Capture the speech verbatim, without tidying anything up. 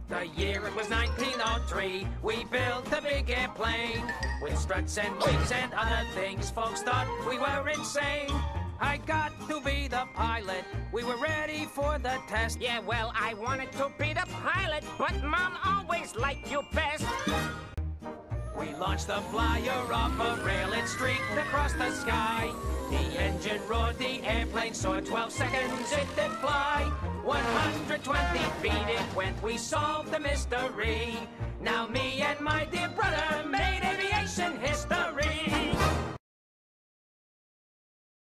The year it was nineteen oh three, we built a big airplane with struts and wings and other things. Folks thought we were insane. I got to be the pilot. We were ready for the test. Yeah, well, I wanted to be the pilot, but Mom always liked you best. We launched the flyer off a rail. It streaked across the sky. The engine roared, the airplane soared. Twelve seconds it did fly. one hundred twenty feet it went. We solved the mystery. Now me and my dear brother made aviation history.